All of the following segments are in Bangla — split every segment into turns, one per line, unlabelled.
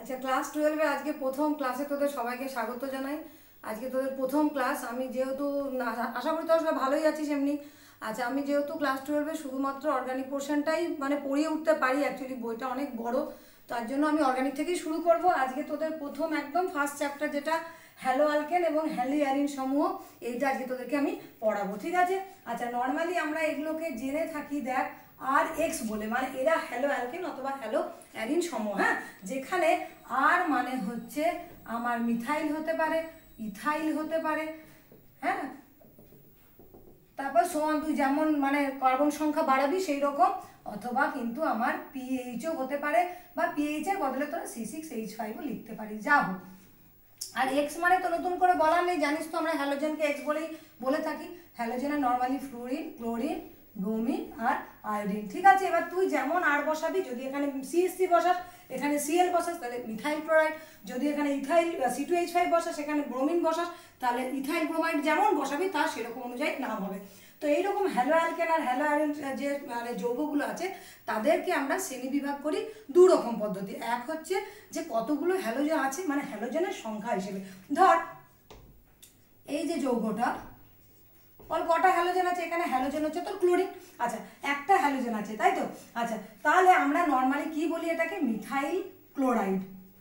আচ্ছা, ক্লাস 12-এ আজকে প্রথম ক্লাসে তোদের সবাইকে স্বাগত জানাই। আজকে তোদের প্রথম ক্লাস। আমি যেহেতু আশা করি তোরা সবাই ভালোই আছিস এমনি। আচ্ছা, আমি যেহেতু ক্লাস 12-এ শুধুমাত্র অর্গানিক পোর্শনটাই পড়িয়ে উঠতে পারি, অ্যাকচুয়ালি বইটা অনেক বড়, তার জন্য আমি অর্গানিক থেকেই শুরু করব। আজকে তোদের প্রথম একদম ফার্স্ট চ্যাপ্টার যেটা হ্যালো অ্যালকেন এবং হ্যালিয়ারিন সমূহ, এইটা আজকে তোদেরকে আমি পড়াবো, ঠিক আছে? আচ্ছা, নর্মালি আমরা এগুলোকে জেনে থাকি, দেখ আর এক্স বলে, এরা হ্যালো অ্যালকেন অথবা হ্যালো অ্যারিন সমূহ। হ্যাঁ, যেখানে আর হচ্ছে আমার মিথাইল হতে পারে, ইথাইল হতে পারে, হ্যাঁ, তারপর সোয়ান তুই যেমন কার্বন সংখ্যা বাড়াবি সেই রকম, অথবা কিন্তু আমার পিএইচও হতে পারে, বা পিএইচ এর বদলে তোরা C6H5ও লিখতে পারিস, যা হোক। আর এক্স তো নতুন করে বলার নেই, জানিস তো আমরা হ্যালোজেনকে এক্স বলেই বলে থাকি। হ্যালোজেনে নর্মালি ফ্লোরিন, ক্লোরিন, ব্রোমিন আর আয়োডিন, ঠিক আছে? এবার তুই যেমন আর বসাবি, যদি এখানে CH3 বসাস এখানে Cl বসাস তাহলে মিথাইল ক্লোরাইড, যদি এখানে ইথাইল C2H5 বসাস এখানে ব্রোমিন বসাস তাহলে ইথাইল ব্রোমাইড, যেমন বসাবি তার সেরকম অনুযায়ী নাম হবে। তো এইরকম হ্যালো অ্যালকেন আর হ্যালো অ্যারিন যে যৌগগুলো আছে তাদেরকে আমরা শ্রেণীবিভাগ করি দু রকম পদ্ধতি। এক হচ্ছে যে কতগুলো হ্যালোজেন আছে, হ্যালোজেনের সংখ্যা হিসেবে। ধর এই যে যৌগটা, বল কটা হ্যালোজেন আছে? এখানে হ্যালোজেন হচ্ছে তোর ক্লোরিন। আচ্ছা, একটা হ্যালোজেন আছে, তাই তো? আচ্ছা, তাহলে আমরা নর্মালি কি বলি এটাকে? Methyl chloride.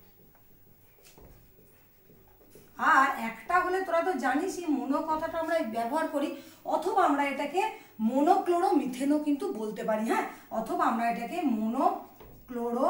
আর একটা হলে তোরা তো জানিসই মোনো কথাটা আমরা ব্যবহার করি, অথবা আমরা এটাকে মোনোক্লোরো মিথেনও কিন্তু বলতে পারি। হ্যাঁ, অথবা আমরা এটাকে মোনোক্লোরো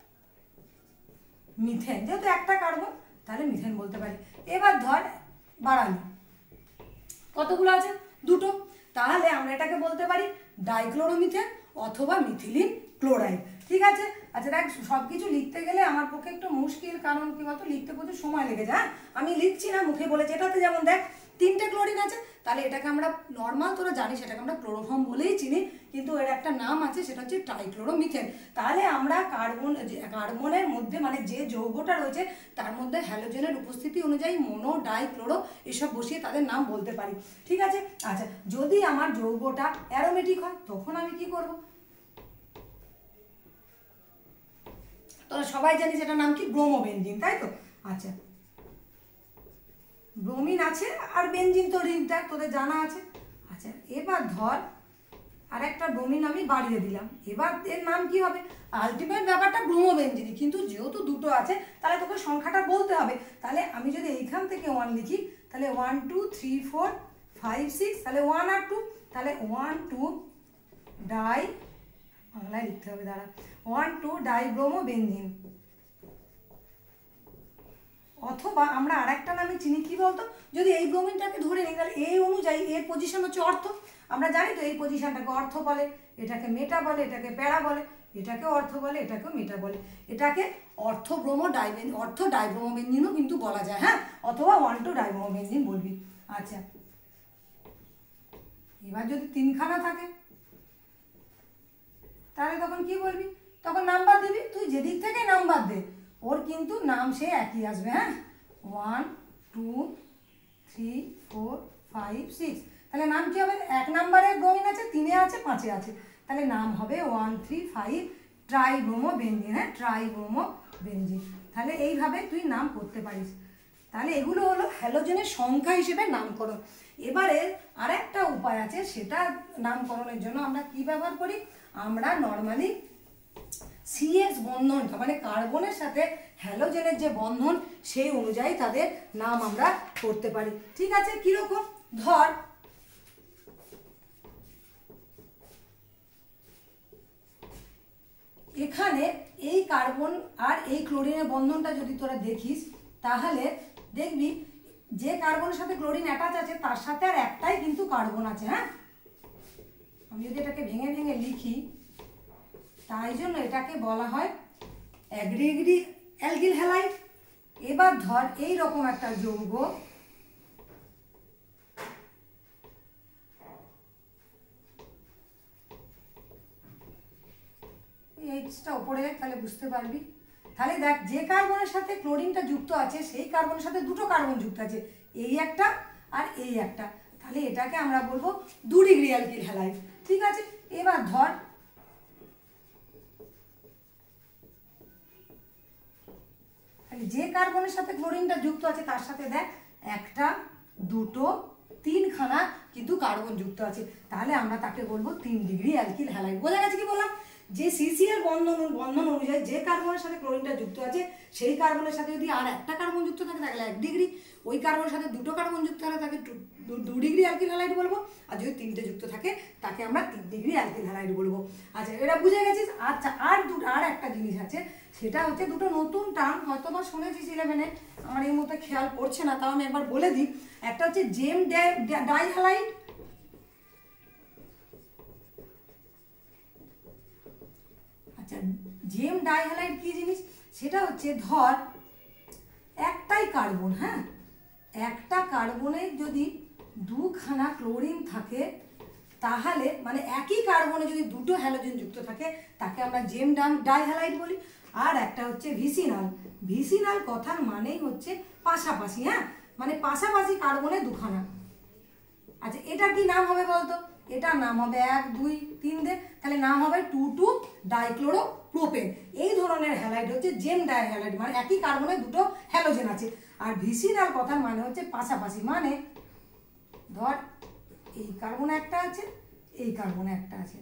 মিথেন, যেহেতু একটা কার্বন তাহলে মিথেন বলতে পারি। এবার ধর বাড়ালি, কতগুলো আছে? দুটো, তাহলে আমরা এটাকে বলতে পারি ডাইক্লোরোমিথেন অথবা মিথিলিন ক্লোরাইড, ঠিক আছে? আচ্ছা দেখ, সব কিছু লিখতে গেলে আমার পক্ষে একটু মুশকিল, কারণ কি বলতো, লিখতে প্রচুর সময় লেগে যায়। হ্যাঁ, আমি লিখছি না, মুখে বলেছি। এটাতে যেমন দেখ 3টে ক্লোরিন আছে, তাহলে এটাকে আমরা নর্মাল, তোরা জানিস এটাকে আমরা ক্লোরোফর্ম বলেই চিনি, কিন্তু এর একটা নাম আছে, সেটা হচ্ছে ট্রাইক্লোরোমিথেন। তাহলে আমরা কার্বনের মধ্যে যে যৌগটা রয়েছে তার মধ্যে হ্যালোজেনের উপস্থিতি অনুযায়ী মোনো, ডাই, ক্লোরো এসব বসিয়ে তাদের নাম বলতে পারি, ঠিক আছে? আচ্ছা, যদি আমার যৌগটা অ্যারোমেটিক হয় তখন আমি কি করব? তোরা সবাই জানিস এটার নাম কি? ব্রোমোবেনজিন, তাই তো? আচ্ছা, ব্রোমিন আছে আর বেনজিন তো রিং ট্যাগ তোদের জানা আছে। আচ্ছা, এবার ধর আর একটা ব্রোমিন আমি বাড়িয়ে দিলাম, এবার এর নাম কি হবে? আলটিমেট ব্যাপারটা ব্রোমোবেনজিন, কিন্তু যেহেতু দুটো আছে তাহলে তোকে সংখ্যাটা বলতে হবে। তাহলে আমি যদি এইখান থেকে 1 লিখি তাহলে 1 2 3 4 5 6, তাহলে 1 আর 2, তাহলে 1 2 ডাই, বাংলায় লিখতে হবে, দাঁড়া, 1 2 ডাইব্রোমোবেনজিন। অথবা আমরা আরেকটা নামে চিনি, কি বলতো? যদি এই ব্রোমিনটাকে ধরে নিই তাহলে এই অনুযায়ী এর পজিশন হচ্ছে অর্থ। আমরা জানি তো এই পজিশনটাকে অর্থ বলে, এটাকে মেটা বলে, এটাকে প্যারা বলে, এটাকে অর্থ বলে, এটাকেও মেটা বলে। এটাকে অর্থ ডাইব্রোমোবেনজিনও কিন্তু বলা যায়। হ্যাঁ, অথবা 1 2 ডাইব্রোমোবেনজিন বলবি। আচ্ছা, এবার যদি 3খানা থাকে তাহলে তখন কি বলবি? তখন নাম্বার দিবি, তুই যেদিক থেকে নাম্বার দে ওর কিন্তু নাম সে একই আসবে। হ্যাঁ, 1 2 3 4 5 6, তাহলে নাম কি হবে? 1 নম্বরে ব্রোমিন আছে, 3-এ আছে, 5-এ আছে, তাহলে নাম হবে 1 3 5 ট্রাইব্রোমোবেনজিন। হ্যাঁ, ট্রাইব্রোমোবেনজিন। তাহলে এইভাবে তুই নাম করতে পারিস। তাহলে এগুলো হলো হ্যালোজেনের সংখ্যা হিসেবে নামকরণ। এবারে আরেকটা উপায় আছে, সেটা নামকরণের জন্য আমরা কি ব্যবহার করি? আমরা নর্মালি CH বন্ধনটা, কার্বনের সাথে হ্যালোজেনের যে বন্ধন সেই অনুযায়ী তাদের নাম আমরা করতে পারি, ঠিক আছে? কিরকম? ধর এখানে এই কার্বন আর এই ক্লোরিনের বন্ধনটা যদি তোরা দেখিস তাহলে দেখবি যে কার্বনের সাথে ক্লোরিন অ্যাটাচ আছে তার সাথে আর একটাই কিন্তু কার্বন আছে। হ্যাঁ, আমি যদি এটাকে ভেঙে ভেঙে লিখি, তাই জন্য এটাকে বলা হয় অ্যালকিল হ্যালাইড। এবার ধর এই রকম একটা যৌগ, এইচটা উপরে তাহলে বুঝতে পারবি। তাহলে দেখ, যে কার্বনের সাথে ক্লোরিনটা যুক্ত আছে সেই কার্বনের সাথে দুটো কার্বন যুক্ত আছে, এই একটা আর এই একটা, তাহলে এটাকে আমরা বলবো 2 ডিগ্রি অ্যালকিল হ্যালাইড, ঠিক আছে? এবার ধর যে কার্বনের সাথে ক্লোরিনটা যুক্ত আছে তার সাথে দেখ একটা দুটো তিনখানা কিন্তু কার্বন যুক্ত আছে, তাহলে আমরা তাকে বলবো 3 ডিগ্রি অ্যালকিল হ্যালাইড। বোঝা গেছে কি বললাম? যে সিসিএল বন্ধন অনুযায়ী যে কার্বনের সাথে ক্লোরিনটা যুক্ত আছে সেই কার্বনের সাথে যদি আর একটা কার্বন যুক্ত থাকে তাহলে 1 ডিগ্রি, ওই কার্বনের সাথে দুটো কার্বন যুক্ত থাকে তাকে 2 ডিগ্রি অ্যালকিল হ্যালাইড বলবো, আর যদি 3টে যুক্ত থাকে তাকে আমরা 3 ডিগ্রি অ্যালকিল হ্যালাইড বলবো। আচ্ছা, এটা বুঝে গেছিস? আচ্ছা, আর একটা জিনিস আছে, সেটা হচ্ছে দুটো নতুন টার্ম হয়তো বা শুনেছিস 11-এ, আমার এই মুহূর্তে খেয়াল পড়ছে না, তাও আমি একবার বলে দিই। একটা হচ্ছে জেম ডাইহ্যালাইড, আচ্ছা জেম ডাইহ্যালাইড কি জিনিস? সেটা হচ্ছে ধর একটাই কার্বন, হ্যাঁ, একটা কার্বনে যদি দুখানা ক্লোরিন থাকে তাহলে মানে একই কার্বনে যদি দুটো হ্যালোজেন যুক্ত থাকে তাকে আমরা জেম ডাইহ্যালাইড বলি। আর একটা হচ্ছে ভিসিনাল। ভিসিনাল কথার মানেই হচ্ছে পাশাপাশি, হ্যাঁ, মানে পাশাপাশি কার্বনে দুখানা। আচ্ছা, এটা কি নাম হবে বলতো? এটা নাম হবে 1 2 3 দে, তাহলে নাম হবে 2 ডাইক্লোরোপ্রোপেন। এই ধরনের হ্যালাইড হচ্ছে জেম ডাইহ্যালাইড, মানে একই কার্বনে দুটো হ্যালোজেন আছে। আর ভিসিনাল কথার মানে হচ্ছে পাশাপাশি, মানে ধর এই কার্বনে একটা আছে, এই কার্বনে একটা আছে,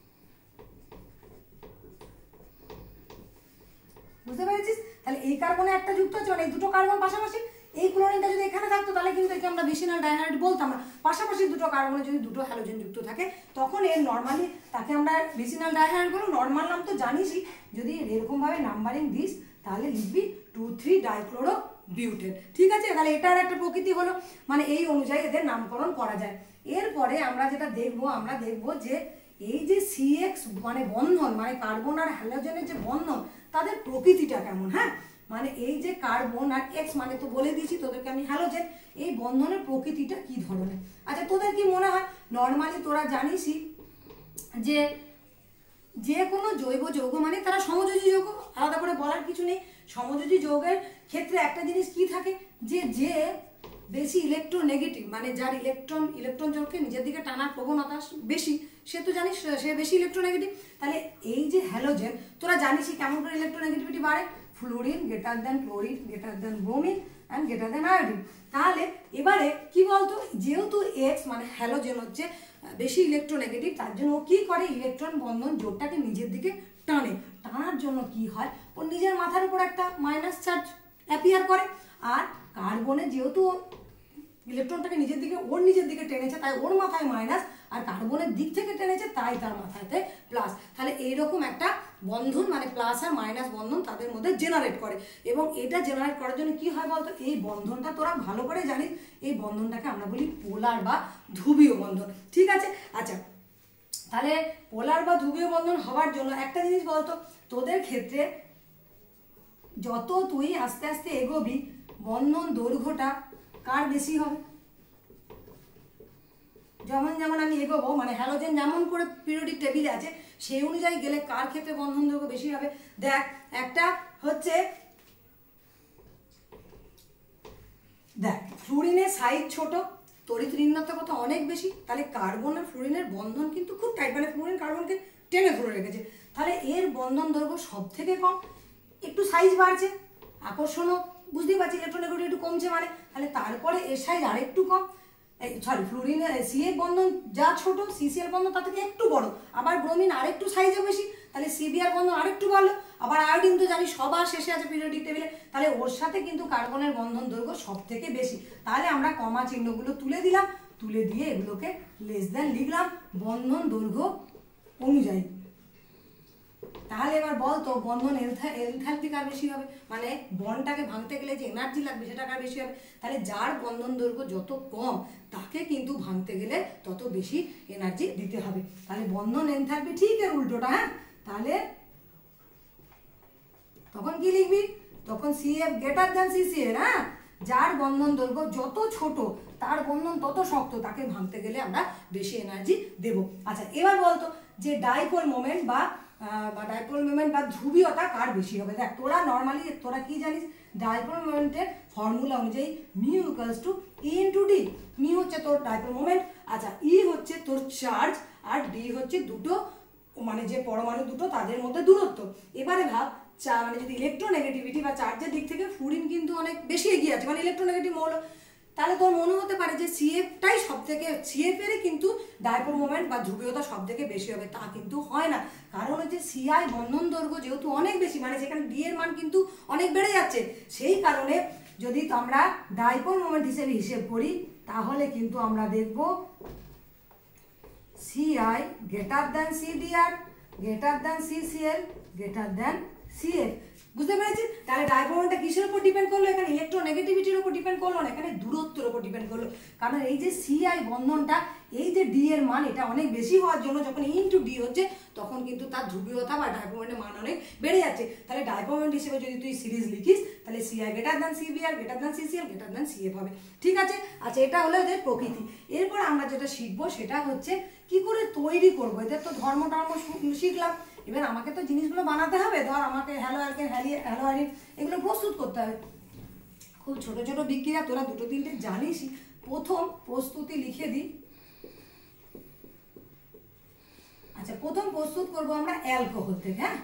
বুঝতে পেরেছিস? তাহলে এই কার্বনে একটা যুক্ত আছে মানে এই দুটো কার্বন পাশাপাশি। এই ক্লোরিনটা যদি এখানে থাকতো তাহলে কিন্তু একে আমরা ভিসিনাল ডাইহ্যালাইড বলতাম না। পাশাপাশি দুটো কার্বনে যদি দুটো হ্যালোজেন যুক্ত থাকে তখন এর নর্মালি তাকে আমরা ভিসিনাল ডাইহ্যালাইড বলবো। নর্মাল নাম তো জানিসই, যদি এরকমভাবে নাম্বারিং দিস তাহলে লিখবি 2 3 ডাইক্লোরোবিউটেন। ঠিক আছে, তাহলে এটার একটা প্রকৃতি হলো, মানে এই অনুযায়ী এদের নামকরণ করা যায়। এরপরে আমরা যেটা দেখবো, আমরা দেখবো যে এই যে সিএক্স মানে বন্ধন, মানে কার্বন আর হ্যালোজেনের যে বন্ধন, তাদের প্রকৃতিটা কেমন, হ্যাঁ, মানে এই যে কার্বন আর এক্স মানে তো বলে দিয়েছি তোদেরকে আমি হ্যালোজেন, এই বন্ধনের প্রকৃতিটা কি ধরনের। আচ্ছা, তোদের কি মনে হয়? নর্মালি তোরা জানিসই যে যে কোনো জৈব যৌগ মানে তারা সমযোজী যৌগ, আলাদা করে বলার কিছু নেই। সমযোজী যৌগের ক্ষেত্রে একটা জিনিস কি থাকে, যে বেশি ইলেকট্রোনেগেটিভ, মানে যার ইলেকট্রন যৌগকে নিজের দিকে টানার প্রবণতা বেশি, সে তো জানিস সে বেশি ইলেকট্রোনেগেটিভ। তাহলে এই যে হ্যালোজেন, তোরা জানিসই কেমন করে ইলেকট্রোনেগেটিভিটি বাড়ে, fluorine greater than chlorine greater than bromine and greater than iodine. তাহলে এবারে কি বলতো, যেহেতু এক্স মানে হ্যালোজেন হচ্ছে বেশি ইলেকট্রোনেগেটিভ, তার জন্য ও কী করে, ইলেকট্রন বন্ধন জোটটাকে নিজের দিকে টানার জন্য কি হয়, ওর নিজের মাথার উপর একটা মাইনাস চার্জ অ্যাপিয়ার করে। আর কার্বনে যেহেতু ইলেকট্রনটাকে ওর নিজের দিকে টেনেছে তাই ওর মাথায় মাইনাস, আর কার্বনের দিক থেকে টেনেছে তাই তার মাথাতে প্লাস। তাহলে এইরকম একটা বন্ধন মানে প্লাস আর মাইনাস বন্ধন তাদের মধ্যে জেনারেট করে। এবং এটা জেনারেট করার জন্য কি হয় বলতো, এই বন্ধনটা তোরা ভালো করে জানিস, এই বন্ধনটাকে আমরা বলি পোলার বা ধ্রুবীয় বন্ধন। ঠিক আছে, আচ্ছা, তাহলে পোলার বা ধ্রুবীয় বন্ধন হওয়ার জন্য একটা জিনিস বলতো, তোদের ক্ষেত্রে যত তুই আস্তে আস্তে এগোবি বন্ধন দৈর্ঘ্যটা কার বেশি হবে? যেমন যেমন আমি এগোবো, মানে হ্যালোজেন যেমন করে পিরিয়ডিক টেবিলে আছে সেই অনুযায়ী গেলে কার ক্ষেত্রে বন্ধন দৈর্ঘ্য বেশি হবে? দেখ, একটা হচ্ছে দেখ ফ্লুরিনের সাইজ ছোট, তড়িৎ ঋণাত্মকতা অনেক বেশি, তাহলে কার্বন আর ফ্লুরিনের বন্ধন কিন্তু খুব টাইট, মানে ফ্লুরিন কার্বনকে টেনে ধরে রেখেছে, তাহলে এর বন্ধন দৈর্ঘ্য সব থেকে কম। একটু সাইজ বাড়ছে, আকর্ষণও বুঝতেই পারছি ইলেকট্রনেগেটিভ একটু কমছে, মানে তাহলে তারপরে এর সাইজ আরেকটু কম, সরি ফ্লুরিনের সিএ বন্ধন যা ছোট, সিসিএল বন্ধন তার থেকে একটু বড়, আবার ব্রোমিন আরেকটু সাইজে বেশি, তাহলে সিবিআর বন্ধন আরেকটু ভালো, আবার আয়োডিন তো জানি সবার শেষে আছে পিরিয়ডিক টেবিলে, তাহলে ওর সাথে কিন্তু কার্বনের বন্ধন দৈর্ঘ্য সব থেকে বেশি। তাহলে আমরা কমা চিহ্নগুলো তুলে দিলাম, তুলে দিয়ে এগুলোকে লেস দেন লিখলাম বন্ধন দৈর্ঘ্য অনুযায়ী। তাহলে এবার বলতো বন্ধন এনথালপি কার বেশি হবে, মানে বন্ডটাকে ভাঙতে গেলে যে এনার্জি লাগবে সেটা কার বেশি হবে? তাহলে যার বন্ধন দৈর্ঘ্য যত কম তাকে কিন্তু ভাঙতে গেলে তত বেশি এনার্জি দিতে হবে। তাহলে বন্ধন এনথালপি ঠিক এর উল্টোটা, হ্যাঁ, তাহলে তখন কি লিখবি? তখন সিএফ গ্রেটার দেন সিসিএল, হ্যাঁ, যার বন্ধন দৈর্ঘ্য যত ছোট তার বন্ধন তত শক্ত, তাকে ভাঙতে গেলে আমরা বেশি এনার্জি দেব। আচ্ছা, এবার বলতো যে ডাইপোল মোমেন্ট বা ডাইপোল মোমেন্ট বা ধ্রুবীয়তা কার বেশি হবে? দেখ, তোরা নর্মালি তোরা কি জানিস, ডাইপোল মোমেন্টের ফর্মুলা অনুযায়ী mu equals to e into d. Mu হচ্ছে তোর ডাইপোল মোমেন্ট, আচ্ছা, ই হচ্ছে তোর চার্জ, আর ডি হচ্ছে দুটো মানে যে পরমাণু দুটো তাদের মধ্যে দূরত্ব। এবারে ভাব, মানে যদি ইলেকট্রোনেগেটিভিটি বা চার্জের দিক থেকে অনেক বেশি এগিয়ে আছে, মানে ইলেকট্রোনেগেটিভ মৌল, তাহলে তোর মনে হতে পারে যে সিএফটাই সব থেকে, সিএফ-এর কিন্তু ডাইপোল মোমেন্ট বা ধ্রুবীয়তা সব থেকে বেশি হবে, তা কিন্তু হয় না। কারণ হচ্ছে সিআই বন্ধন দৈর্ঘ্য যেহেতু অনেক বেশি, মানে সেখানে ডি এর মান কিন্তু অনেক বেড়ে যাচ্ছে, সেই কারণে যদি আমরা ডাইপোল মোমেন্ট হিসেবে হিসেব করি তাহলে কিন্তু আমরা দেখব সিআই গ্রেটার দ্যান সিডিআর greater than CCl greater than CF. বুঝতে পেরেছি? তাহলে ডাইপোল মোমেন্টটা কিসের উপর ডিপেন্ড করলো? এখানে ইলেকট্রোনেগেটিভিটির উপর ডিপেন্ড করলো না, এখানে দূরত্বের উপর ডিপেন্ড করলো। কারণ এই যে সিআই বন্ধনটা, এই যে ডি এর মান এটা অনেক বেশি হওয়ার জন্য যখন ইনটু ডি হচ্ছে তখন কিন্তু তার ধ্রুবীয়তা বা ডাইপোল মোমেন্টের মান অনেক বেড়ে যাচ্ছে। তাহলে ডাইপোল মোমেন্ট হিসেবে যদি তুই সিরিজ লিখিস তাহলে CI greater than CBr greater than CCl greater than CF হবে। ঠিক আছে? আচ্ছা, এটা হলো যে প্রকৃতি। এরপর আমরা যেটা শিখবো সেটা হচ্ছে কি করে তৈরি করবো। এদের তো ধর্ম শিখলাম, এবার আমাকে তো জিনিসগুলো বানাতে হবে। ধর আমাকে হ্যালো অ্যালকেন হ্যালো আয়রিন এগুলো প্রস্তুত করতে হবে। খুব ছোট ছোট বিক্রিয়া, তোরা দুটো তিনটে জানিসই। প্রথম প্রস্তুতি লিখে দিই। আচ্ছা, প্রথম প্রস্তুত করব আমরা অ্যালকোহল থেকে। হ্যাঁ,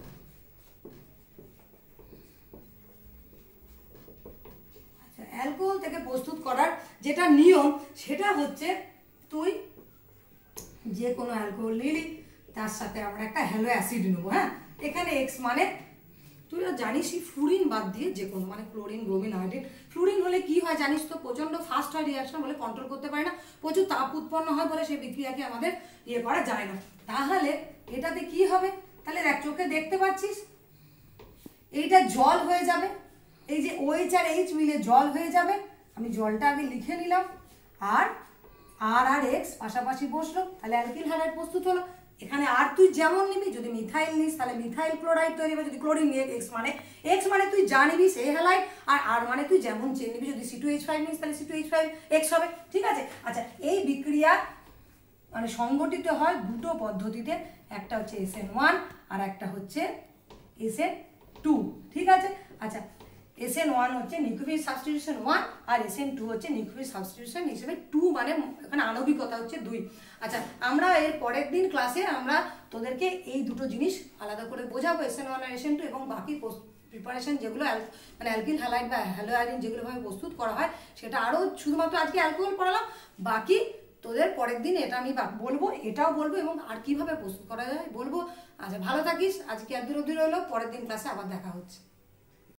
আচ্ছা, অ্যালকোহল থেকে প্রস্তুত করার যেটা নিয়ম সেটা হচ্ছে তুই যে কোনো অ্যালকোহল নিলি, তার সাথে আমরা একটা হ্যালো অ্যাসিড নেবো। হ্যাঁ, এখানে এক্স মানে তুই জানিসই ফ্লুরিন বাদ দিয়ে যে কোনো, মানে ক্লোরিন ব্রোমিন আয়োডিন। ফ্লুরিন হলে কি হয় জানিস তো, প্রচন্ড ফাস্ট হয় রিয়াকশন, বলে কন্ট্রোল করতে পারে না, প্রচুর তাপ উৎপন্ন হয় বলে সেই বিক্রিয়াকে আমাদের ইয়ে করা যায় না। তাহলে এটাতে কি হবে? তাহলে দেখ, চোখে দেখতে পাচ্ছিস এইটা জল হয়ে যাবে, এই যে OH আর H মিলে জল হয়ে যাবে। আমি জলটা আগে লিখে নিলাম, আর আর আর এক্স পাশাপাশি বসলো, তাহলে অ্যালকিল হ্যালাইড প্রস্তুত হলো। এখানে আর তুই যেমন নিবি, যদি মিথাইল নিস তাহলে মিথাইল ক্লোরাইড তৈরি হবে, যদি ক্লোরিন নিয়ে এক্স মানে তুই যা নিবি সেই হ্যালাইড, আর আর মানে তুই যেমন চেন নিবি, যদি C2H5 নিস তাহলে C2H5X হবে। ঠিক আছে? আচ্ছা, এই বিক্রিয়া মানে সংগঠিত হয় দুটো পদ্ধতিতে, একটা হচ্ছে SN1 আর একটা হচ্ছে SN2। ঠিক আছে? আচ্ছা, SN1 হচ্ছে নিউক্লিওফিল সাবস্টিটিউশন 1 আর SN2 হচ্ছে নিউক্লিওফিল সাবস্টিটিউশন হিসেবে 2, মানে এখানে আণবিকতা হচ্ছে 2। আচ্ছা, আমরা এর পরের দিন ক্লাসে আমরা তোদেরকে এই দুটো জিনিস আলাদা করে বোঝাবো, SN1 আর SN2, এবং বাকি প্রিপারেশন যেগুলো মানে অ্যালকিল হ্যালাইড বা হ্যালো আয়রিন যেগুলোভাবে প্রস্তুত করা হয় সেটা আরও, শুধুমাত্র আজকে অ্যালকোহল পড়ালাম, বাকি তোদের পরের দিন এটা আমি বলবো, এটাও বলবো, এবং আর কিভাবে প্রস্তুত করা যায় বলবো। আচ্ছা, ভালো থাকিস, আজকে একদূর অবধি রইলো, পরের দিন ক্লাসে আবার দেখা হচ্ছে।